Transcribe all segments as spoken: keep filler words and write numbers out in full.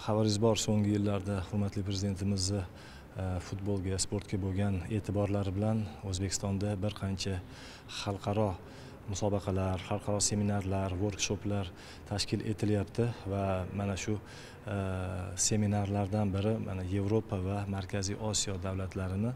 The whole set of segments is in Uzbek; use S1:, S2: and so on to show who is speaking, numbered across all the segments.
S1: xabaringiz bor, so'nggi yillarda hurmatli prezidentimizni futbolga, sportga bo'lgan e'tiborlari bilan O'zbekistonda bir qancha xalqaro musobaqalar, xalqaro seminarlar, workshoplar tashkil etilyapti va mana shu seminarlardan biri mana Yevropa va Markaziy Osiyo davlatlarini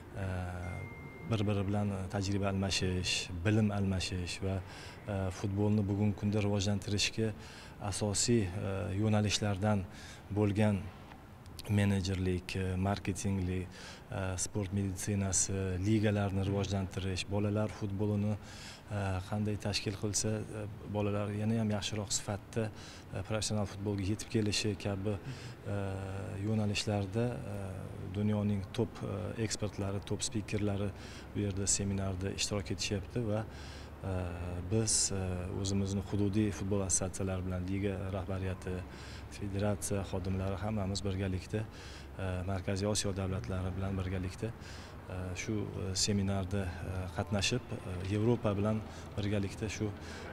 S1: bir-biri bilan tajriba almashish, bilim almashish va futbolni bugungi kunda rivojlantirishga asosiy yo'nalishlardan bo'lgan menejerlik, marketinglik, sport meditsinasi, ligalarni rivojlantirish, bolalar futbolini qanday tashkil qilsa bolalar yana ham yaxshiroq sifatda professional futbolga yetib kelishi kabi yo'nalishlarda dunyoning top ekspertlari, top spikerlari bu yerda seminarda ishtirok etishyapti va biz o'zimizni hududiy futbol assotsiatsiyalari bilan liga rahbariyati, federatsiya xodimlari hammamiz birgalikda Markaziy Osiyo davlatlari bilan birgalikda shu seminarda qatnashib, Yevropa bilan birgalikda shu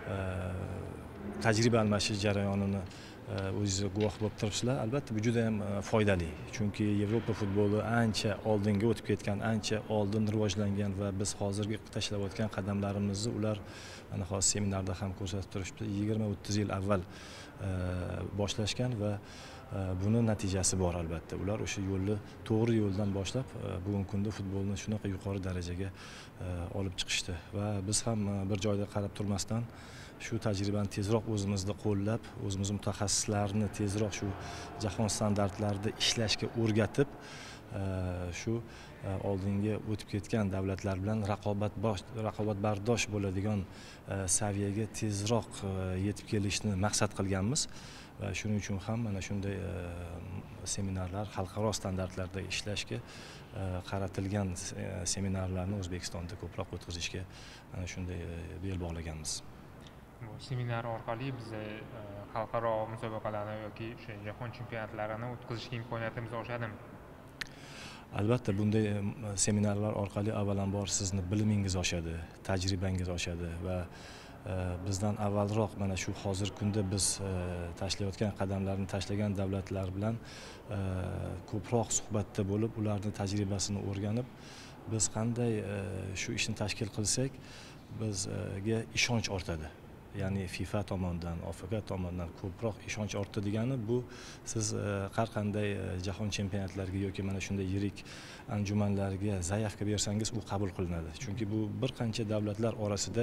S1: tajriba almashish jarayonini o'zingiz guvoh bo'lib turibsizlar. Albatta bu juda ham foydali. Chunki Yevropa futboli ancha oldinga o'tib ketgan, ancha oldin rivojlangan va biz hozirgi tashlayotgan qadamlarimizni ular mana hozir seminarda ham ko'rsatib turishibdi. yigirma o'ttiz yil avval boshlashgan va buni natijasi bor albatta. Ular o'sha yo'lni to'g'ri yo'ldan boshlab bugungi kunda futbolni shunaqa yuqori darajaga olib chiqishdi va biz ham bir joyda qarab turmasdan shu tajribani tezroq o'zimizda qo'llab, o'zimiz mutaxassislarni tezroq shu jahon standartlarida ishlashga o'rgatib, shu oldinga o'tib ketgan davlatlar bilan raqobatbosh, raqobatbardosh bo'ladigan saviyaga tezroq yetib kelishni maqsad qilganmiz. Va shuning uchun ham mana shunday seminarlar xalqaro standartlarda ishlashga qaratilgan seminarlarni O'zbekistonda ko'proq o'tkazishga mana shunday bel bog'laganmiz.
S2: Bu seminar orqali biz xalqaro musobaqalarni yoki o'sha jahon chempionatlarini o'tkazishga imkoniyatimiz oshadimi?
S1: Albatta bunday seminarlar orqali avvalambor sizni bilimingiz oshadi, tajribangiz oshadi va bizdan avvalroq mana shu hozirgi kunda biz tashlayotgan qadamlarni tashlagan davlatlar bilan ko'proq suhbatda bo'lib, ularning tajribasini o'rganib, biz qanday shu ishni tashkil qilsak, bizga ishonch ortadi. Ya'ni FIFA tomonidan, O F K tomonidan ko'proq ishonch ortdi degani bu siz har qanday jahon chempionatlariga yoki mana shunday yirik anjumanlarga zaявка bersangiz u qabul qilinadi. Chunki bu bir qancha davlatlar orasida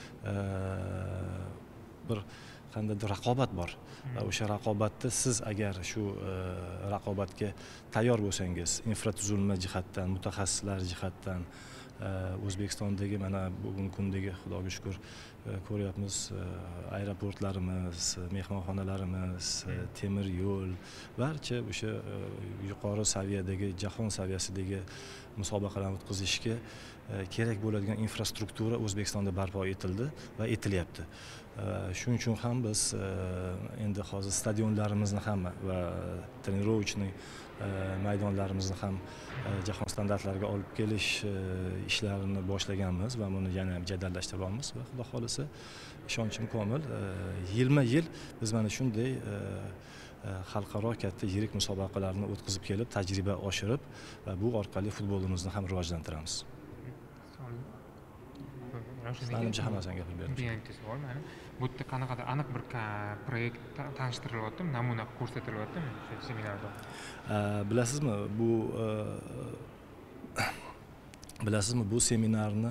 S1: bir qandaydir raqobat bor. Va o'sha raqobatda siz agar shu raqobatga tayyor bo'lsangiz, infratuzilma jihatdan, mutaxassislar jihatdan, O'zbekistondagi mana bugungi kundagi Xudoga shukr ko'ryapmiz, aeroportlarimiz, mehmonxonalarimiz, temir yo'l, barcha o'sha yuqori saviyadagi, jahon saviyasidagi musobaqalarni o'tkazishga kerak bo'ladigan infrastruktura O'zbekistonda barpo etildi va etilyapti. Shuning uchun ham biz endi hozir stadionlarimizni ham va trenirovочный maydonlarimizni ham jahon standartlariga olib kelish ishlarini boshlaganmiz va buni yana ham jadallashtiryapmiz va xudo xolisa ishonchim komil. Yilma-yil biz mana shunday xalqaro katta yirik musobaqalarni o'tkazib kelib, tajriba oshirib va bu orqali futbolimizni ham rivojlantiramiz. Menimcha hammasini gapirib berdim.
S2: Bu yerda qanaqadir aniq bir proyekt tanishtirilyaptimi, namuna ko'rsatilyaptimi o'sha seminarda?
S1: Bilasizmi, bu bilasizmi, bu seminarni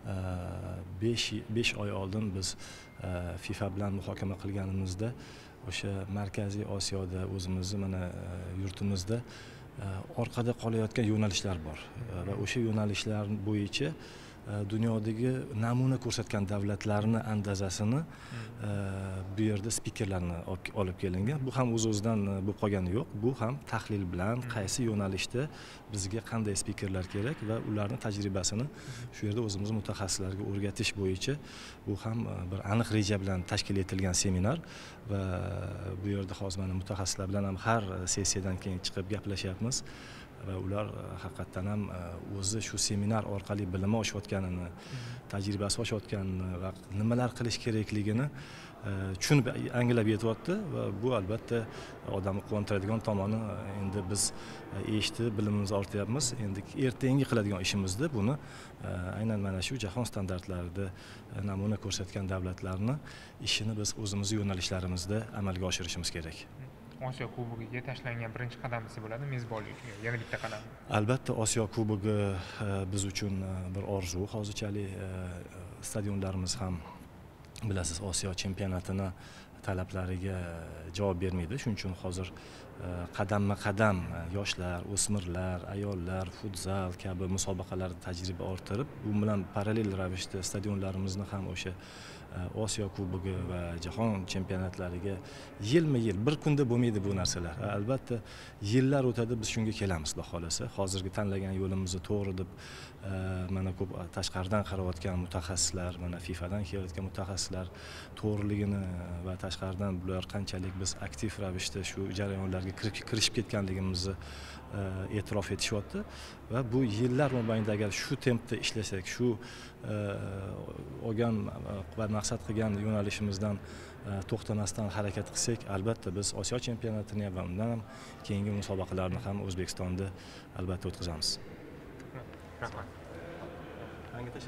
S1: besh oy oldin biz FIFA bilan muhokama qilganimizda o'sha Markaziy Osiyoda o'zimizni mana yurtimizda orqada qolayotgan yo'nalishlar bor va o'sha yo'nalishlar bo'yicha dunyodagi namuna ko'rsatgan davlatlarni andazasini bu yerda spikerlarni olib kelingan. Bu ham o'z-o'zidan bo'lib qolgani yo'q. Bu ham tahlil bilan qaysi yo'nalishda bizga qanday spikerlar kerak va ularning tajribasini shu yerda o'zimiz mutaxassislarga o'rgatish bo'yicha bu ham bir aniq reja bilan tashkil etilgan seminar va bu yerda hozir mana mutaxassislar bilan ham har sessiyadan keyin chiqib gaplashyapmiz. va ular haqiqatdan ham o'zi shu seminar orqali bilimi oshayotganini, tajribasi oshayotganini va nimalar qilish kerakligini tushunib anglab yetyapti va bu albatta odamni quvontiradigan tomoni. Endi biz eshitib bilimimizni ortyapmiz. Endi ertangi qiladigan ishimizda buni aynan mana shu jahon standartlarida namuna ko'rsatgan davlatlarni ishini biz o'zimiz yo'nalishlarimizda amalga oshirishimiz kerak.
S2: Osiyo Kubogiga tashlangan birinchi qadam desa bo'ladi, mezbonlik. Yana bitta qadam.
S1: Albatta Osiyo Kubogi biz uchun bir orzu. Hozirchalik stadionlarimiz ham bilasiz Osiyo chempionatini talablariga javob bermaydi. Shuning uchun hozir qadamma-qadam yoshlar, o'smirlar, ayollar, futzal kabi musobaqalarda tajriba orttirib, bu bilan parallel ravishda stadionlarimizni ham o'sha Osiyo Kubogi va jahon chempionatlariga yilma-yil bir kunda bo'lmaydi bu narsalar. Albatta yillar o'tadi, biz shunga kelamiz, xudo xolasa. Hozirgi tanlagan yo'limizni to'g'ri deb mana ko'p tashqaridan qarayotgan mutaxassislar, mana FIFAdan kelayotgan mutaxassislar to'g'riligini va tashqaridan bular qanchalik biz aktiv ravishda shu jarayonlarga kirishib ketganligimizni e'tirof etishyapti va bu yillar mobaynida agar shu tempda ishlasak, shu olgan va maqsad qilgan yo'nalishimizdan to'xtamasdan harakat qilsak, albatta biz Osiyo chempionatini va undan ham keyingi musobaqalarni ham O'zbekistonda albatta o'tkazamiz.
S2: Rahmat.